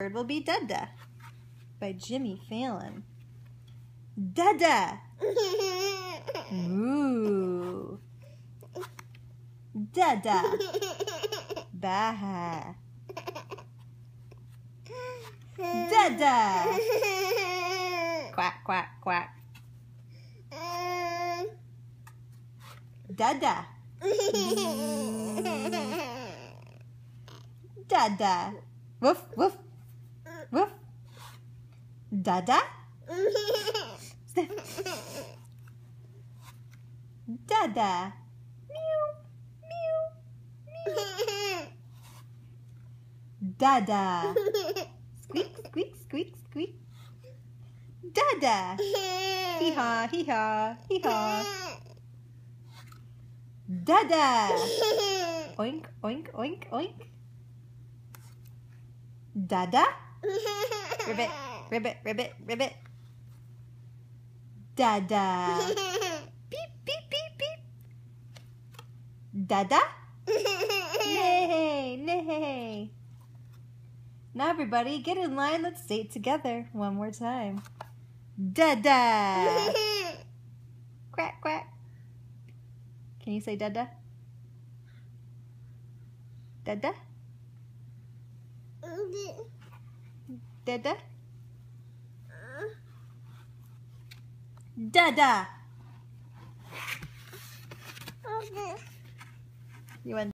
word will be Dada by Jimmy Fallon. Dada. Ooh. Dada. Bah. Dada. Quack, quack, quack. Dada. Dada. Woof, woof, woof. Dada. Sniff. Dada. Meow, meow, meow. Dada. Squeak, squeak, squeak, squeak. Dada. Hee-haw, hee-haw, hee-haw. Dada. Oink, oink, oink, oink. Dada. Ribbit, ribbit, ribbit, ribbit. Dada. Beep, beep, beep, beep. Dada. Nay, nay. Now everybody, get in line. Let's say it together one more time. Dada. Quack, quack. Can you say Dada? Dada? Dada? Dada! You want